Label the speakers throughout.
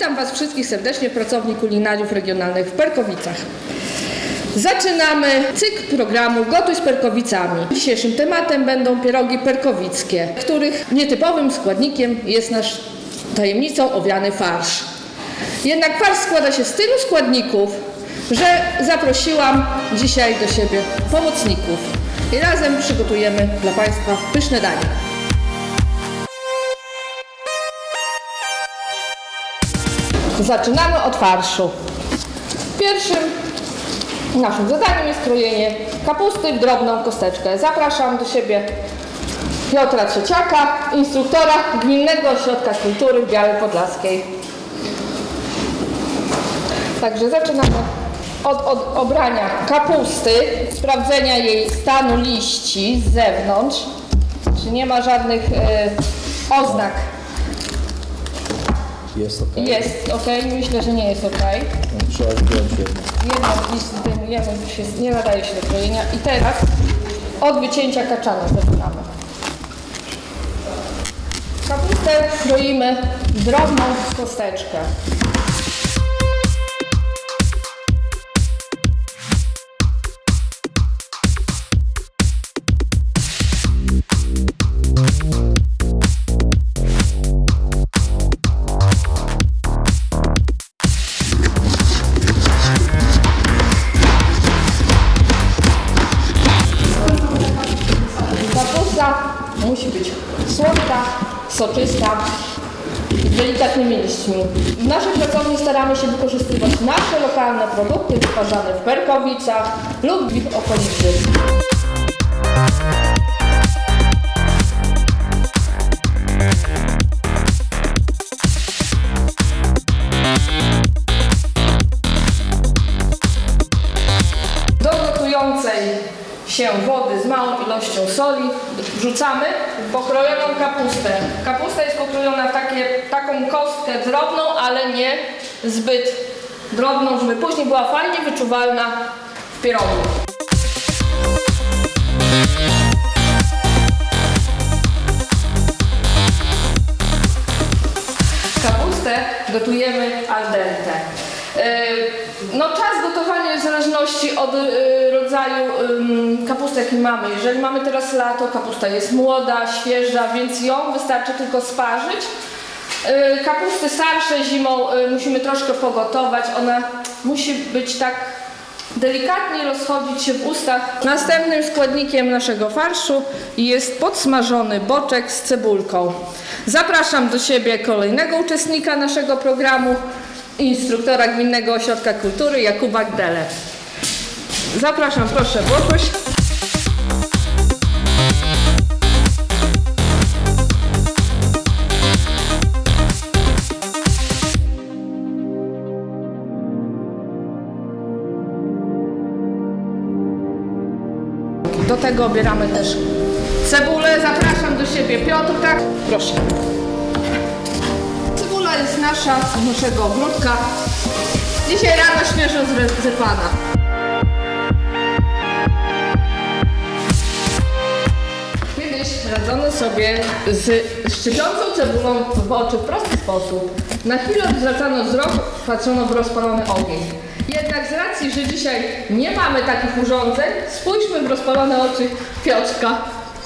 Speaker 1: Witam Was wszystkich serdecznie w pracowni kulinariów regionalnych w Perkowicach. Zaczynamy cykl programu Gotuj z Perkowicami. Dzisiejszym tematem będą pierogi perkowickie, których nietypowym składnikiem jest nasz tajemnicą owiany farsz. Jednak farsz składa się z tylu składników, że zaprosiłam dzisiaj do siebie pomocników i razem przygotujemy dla Państwa pyszne danie. Zaczynamy od farszu. Pierwszym naszym zadaniem jest krojenie kapusty w drobną kosteczkę. Zapraszam do siebie Piotra Trzeciaka, instruktora Gminnego Ośrodka Kultury w Białej Podlaskiej. Także zaczynamy od obrania kapusty, sprawdzenia jej stanu liści z zewnątrz, czy nie ma żadnych oznak.
Speaker 2: Jest ok.
Speaker 1: Jest ok, myślę, że nie jest ok.
Speaker 2: Trzeba zdjąć jedno.
Speaker 1: Jedną list zdejmujemy, już nie nadaje się do krojenia. I teraz od wycięcia kaczana zaczynamy. Kapustę kroimy w drobną kosteczkę. Musi być słodka, soczysta, z delikatnymi liśćmi. W naszej pracowni staramy się wykorzystywać nasze lokalne produkty wytwarzane w Perkowicach lub w ich okolicy. Do gotującej się wody z małą ilością soli wrzucamy pokrojoną kapustę. Kapusta jest pokrojona w taką kostkę drobną, ale nie zbyt drobną, żeby później była fajnie wyczuwalna w pierogu. Kapustę gotujemy al dente. No, czas gotowania jest w zależności od rodzaju kapusty, jaki mamy. Jeżeli mamy teraz lato, kapusta jest młoda, świeża, więc ją wystarczy tylko sparzyć. Kapusty starsze zimą musimy troszkę pogotować. Ona musi być tak delikatnie rozchodzić się w ustach. Następnym składnikiem naszego farszu jest podsmażony boczek z cebulką. Zapraszam do siebie kolejnego uczestnika naszego programu, instruktora Gminnego Ośrodka Kultury Jakuba Gdelę. Zapraszam, proszę, Boguś. Do tego obieramy też cebulę. Zapraszam do siebie Piotrka. Proszę. Cebula jest nasza, z naszego ogródka. Dzisiaj rano świeżo zrywana. Kiedyś radzono sobie z szczypiącą cebulą w oczy w prosty sposób. Na chwilę zwracano wzrok, patrzono w rozpalony ogień. Jednak z racji, że dzisiaj nie mamy takich urządzeń, spójrzmy w rozpalone oczy Piotrka.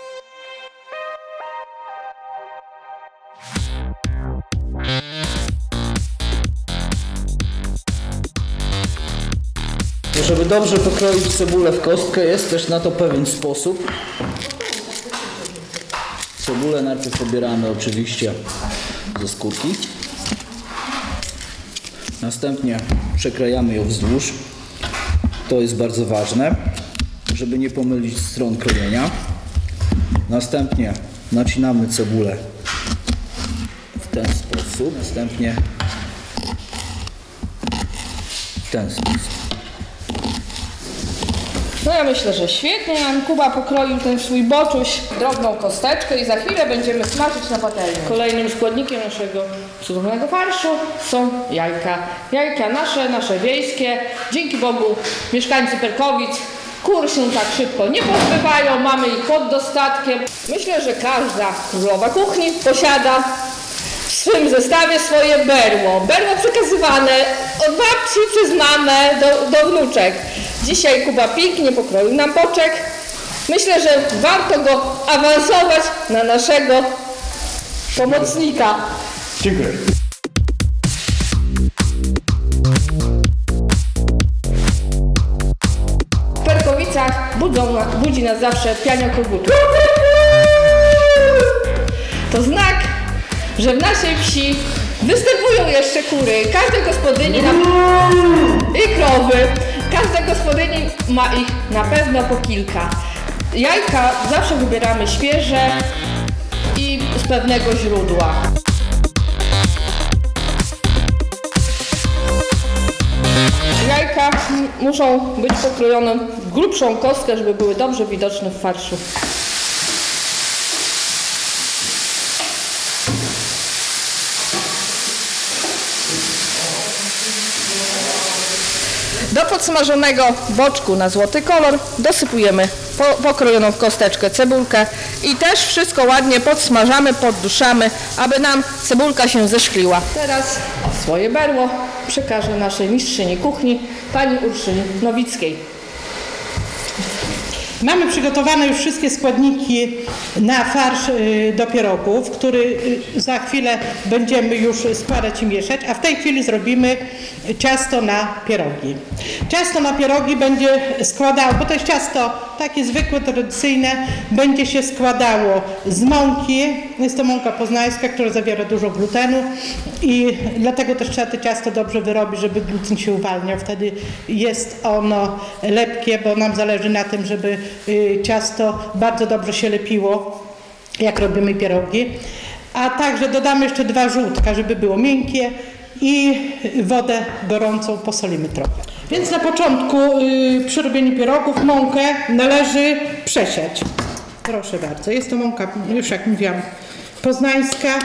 Speaker 2: Żeby dobrze pokroić cebulę w kostkę, jest też na to pewien sposób. Cebulę najpierw pobieramy oczywiście ze skórki. Następnie przekrajamy ją wzdłuż. To jest bardzo ważne, żeby nie pomylić stron krojenia. Następnie nacinamy cebulę w ten sposób. Następnie w ten sposób.
Speaker 1: No ja myślę, że świetnie. Kuba pokroił ten swój boczuś w drobną kosteczkę i za chwilę będziemy smażyć na patelni. Kolejnym składnikiem naszego cudownego farszu są jajka. Jajka nasze wiejskie. Dzięki Bogu mieszkańcy Perkowic kur się tak szybko nie pozbywają, mamy ich pod dostatkiem. Myślę, że każda królowa kuchni posiada w swym zestawie swoje berło. Berło przekazywane od babci przez mamę do wnuczek. Dzisiaj Kuba pięknie pokroił nam boczek. Myślę, że warto go awansować na naszego pomocnika.
Speaker 3: Dziękuję.
Speaker 1: W Perkowicach budzi nas zawsze piania kogutów. To znak, że w naszej wsi występują jeszcze kury. Każda gospodyni i krowy. Każda gospodyni ma ich na pewno po kilka. Jajka zawsze wybieramy świeże i z pewnego źródła. Jajka muszą być pokrojone w grubszą kostkę, żeby były dobrze widoczne w farszu. Do podsmażonego boczku na złoty kolor dosypujemy pokrojoną w kosteczkę cebulkę i też wszystko ładnie podsmażamy, podduszamy, aby nam cebulka się zeszkliła. Teraz swoje berło przekażę naszej mistrzyni kuchni, pani Urszyni Nowickiej.
Speaker 4: Mamy przygotowane już wszystkie składniki na farsz do pierogów, który za chwilę będziemy już składać i mieszać, a w tej chwili zrobimy ciasto na pierogi. Ciasto na pierogi będzie składało, bo to jest ciasto takie zwykłe, tradycyjne, będzie się składało z mąki, jest to mąka poznańska, która zawiera dużo glutenu i dlatego też trzeba to ciasto dobrze wyrobić, żeby gluten się uwalniał, wtedy jest ono lepkie, bo nam zależy na tym, żeby ciasto bardzo dobrze się lepiło, jak robimy pierogi. A także dodamy jeszcze 2 żółtka, żeby było miękkie i wodę gorącą posolimy trochę. Więc na początku przy robieniu pierogów mąkę należy przesiać. Proszę bardzo, jest to mąka, już jak mówiłam, poznańska.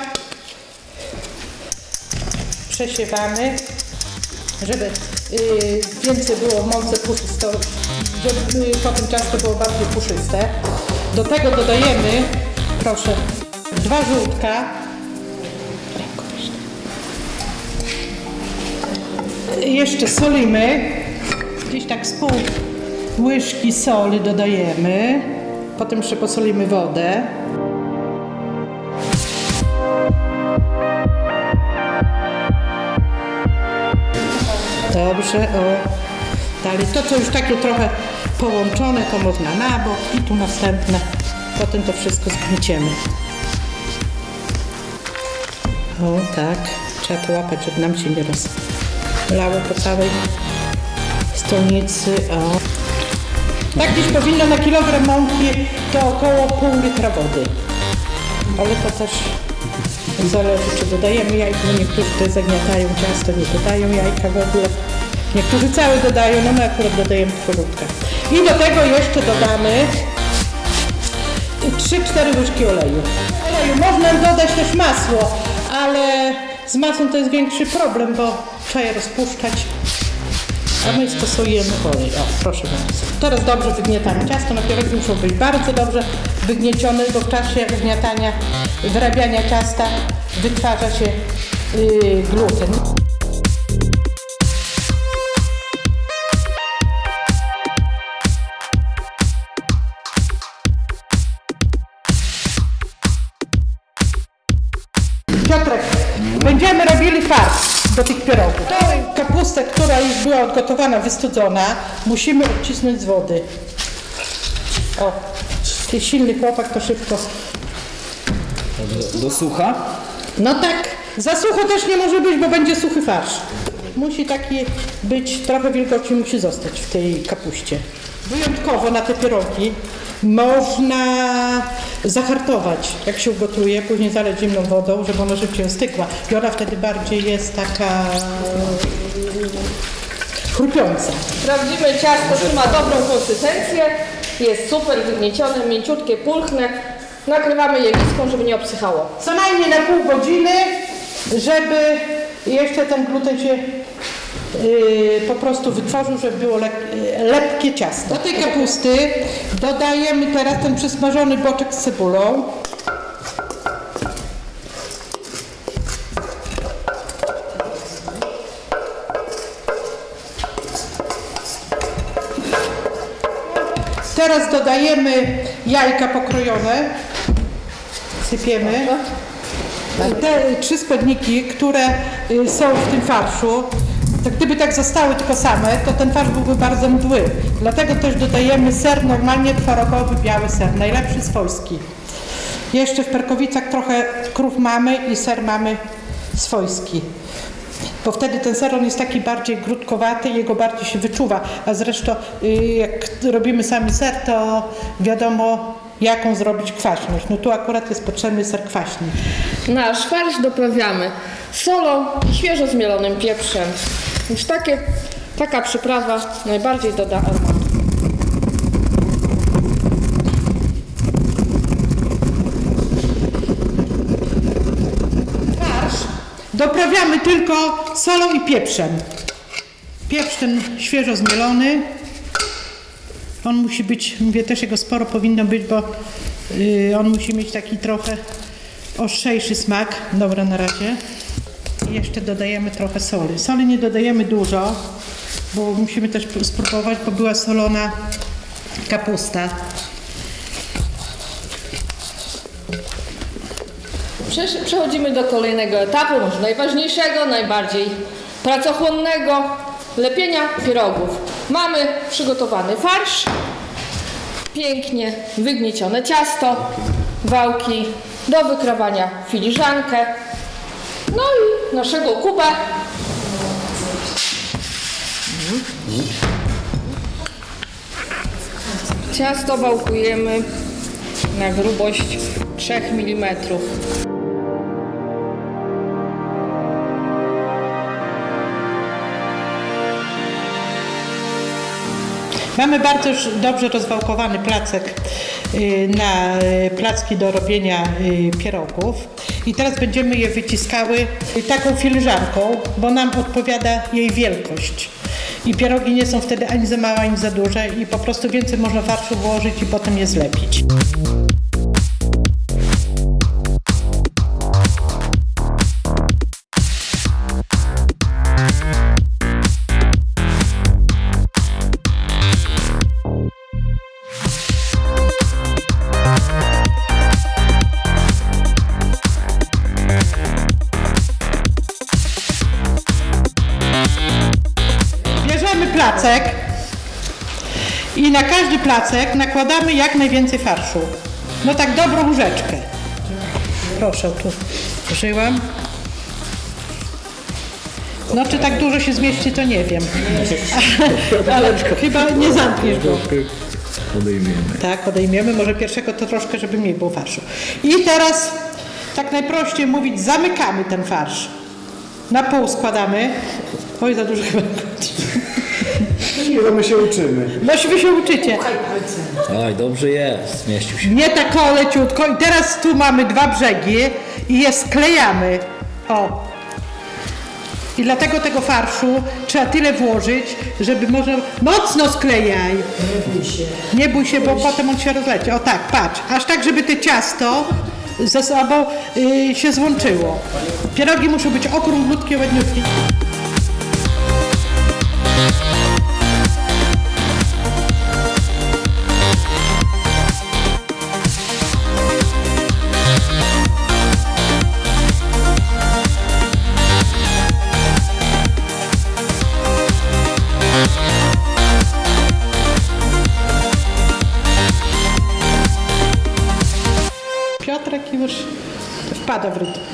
Speaker 4: Przesiewamy, żeby więcej było w mące puszyste, żeby potem ciasto było bardziej puszyste. Do tego dodajemy, proszę, 2 żółtka. Jeszcze solimy, gdzieś tak z pół łyżki soli dodajemy. Potem jeszcze posolimy wodę. Dobrze, o. Dalej to, co już takie trochę połączone, to można na bok i tu następne. Potem to wszystko zgnieciemy. O, tak. Trzeba to łapać, żeby nam się nie rozlało po całej stolnicy. O. Tak gdzieś powinno na kilogram mąki to około pół litra wody. Ale to też zależy, czy dodajemy jajka. Niektórzy tutaj zagniatają ciasto, nie dodają jajka w ogóle. Niektórzy całe dodają, no my akurat dodajemy polutkę. I do tego jeszcze dodamy 3-4 łyżki oleju. Można dodać też masło, ale z masłem to jest większy problem, bo trzeba je rozpuszczać. A my stosujemy olej. O, proszę bardzo. Teraz dobrze wygniatamy ciasto. Na pierogi muszą być bardzo dobrze wygniecione, bo w czasie ugniatania, wyrabiania ciasta wytwarza się gluten. Piotrek, będziemy robili farsz do tych pierogów. Tą kapustę, która już była odgotowana, wystudzona, musimy odcisnąć z wody. O, ty silny chłopak, to szybko.
Speaker 2: Do sucha?
Speaker 4: No tak, za sucho też nie może być, bo będzie suchy farsz. Musi taki być, trochę wilgoci musi zostać w tej kapuście. Wyjątkowo na te pierogi można zahartować, jak się ugotuje, później zalać zimną wodą, żeby ona szybciej ostygła. I ona wtedy bardziej jest taka chrupiąca.
Speaker 1: Sprawdzimy, ciasto trzyma dobrą konsystencję, jest super wygniecione, mięciutkie, pulchne. Nakrywamy je miską, żeby nie obsychało.
Speaker 4: Co najmniej na pół godziny, żeby jeszcze ten gluten się po prostu wytworzył, żeby było lepkie ciasto. Do tej kapusty dodajemy teraz ten przesmażony boczek z cebulą. teraz dodajemy jajka pokrojone. Sypiemy. Te 3 składniki, które są w tym farszu, to gdyby tak zostały tylko same, to ten farsz byłby bardzo mdły. Dlatego też dodajemy ser, normalnie twarogowy, biały ser, najlepszy swojski. Jeszcze w Perkowicach trochę krów mamy i ser mamy swojski. Bo wtedy ten ser on jest taki bardziej grudkowaty i jego bardziej się wyczuwa. A zresztą jak robimy sami ser, to wiadomo jaką zrobić kwaśność. No tu akurat jest potrzebny ser kwaśny.
Speaker 1: Nasz farsz doprawiamy solą i świeżo zmielonym pieprzem. Więc taka przyprawa najbardziej doda aromatu.
Speaker 4: Farsz doprawiamy tylko solą i pieprzem. Pieprz ten świeżo zmielony. On musi być, mówię, też jego sporo powinno być, bo on musi mieć taki trochę ostrzejszy smak. Dobra, na razie. I jeszcze dodajemy trochę soli. Soli nie dodajemy dużo, bo musimy też spróbować, bo była solona kapusta.
Speaker 1: Przechodzimy do kolejnego etapu, może najważniejszego, najbardziej pracochłonnego, lepienia pierogów. Mamy przygotowany farsz, pięknie wygniecione ciasto, wałki do wykrawania filiżankę, no i naszego kubę. Ciasto wałkujemy na grubość 3 mm.
Speaker 4: Mamy bardzo już dobrze rozwałkowany placek na placki do robienia pierogów i teraz będziemy je wyciskały taką filiżanką, bo nam odpowiada jej wielkość. I pierogi nie są wtedy ani za małe, ani za duże i po prostu więcej można farszu włożyć i potem je zlepić. Placek i na każdy placek nakładamy jak najwięcej farszu. No tak dobrą łyżeczkę. Proszę, tu użyłam. No czy tak dużo się zmieści, to nie wiem. Ale chyba nie zamkniesz go.
Speaker 2: Odejmiemy.
Speaker 4: Tak, odejmiemy. Może pierwszego to troszkę, żeby mniej było farszu. I teraz, tak najprościej mówić, zamykamy ten farsz. Na pół składamy. Oj, za dużo chyba.
Speaker 3: Bo my się uczymy.
Speaker 4: No wy się uczycie.
Speaker 2: Oj, dobrze jest, zmieścił się.
Speaker 4: Nie tak leciutko. I teraz tu mamy 2 brzegi i je sklejamy. O. I dlatego tego farszu trzeba tyle włożyć, żeby można... Mocno sklejaj. Nie bój się. Nie bój się, bo potem on się rozleci. O tak, patrz. Aż tak, żeby to ciasto ze sobą się złączyło. Pierogi muszą być okrąglutkie, ładniutkie. Piotrek już wpada w rytm.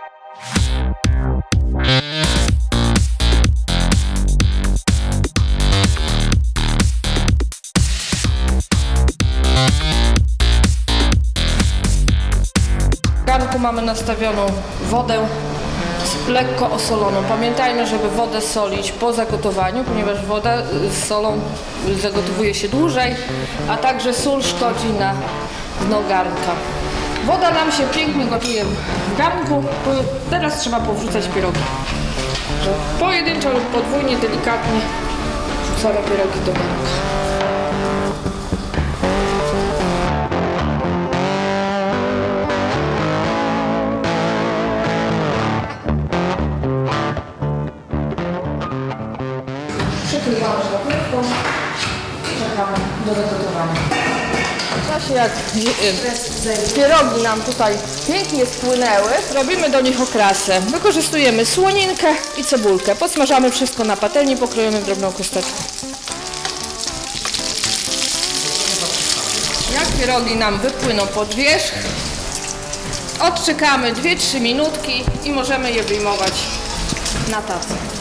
Speaker 1: W garnku mamy nastawioną wodę lekko osoloną. Pamiętajmy, żeby wodę solić po zagotowaniu, ponieważ woda z solą zagotowuje się dłużej, a także sól szkodzi na dno garnka. Woda nam się pięknie gotuje w garnku, teraz trzeba powrzucać pierogi. Pojedynczo lub podwójnie, delikatnie wrzucamy pierogi do garnka. Przykrywamy szlafrówką, czekamy do zagotowania. czasie jak pierogi nam tutaj pięknie spłynęły, robimy do nich okrasę. Wykorzystujemy słoninkę i cebulkę. Podsmażamy wszystko na patelni, pokrojone w drobną kosteczkę. Jak pierogi nam wypłyną pod wierzch, odczekamy 2-3 minutki i możemy je wyjmować na tacę.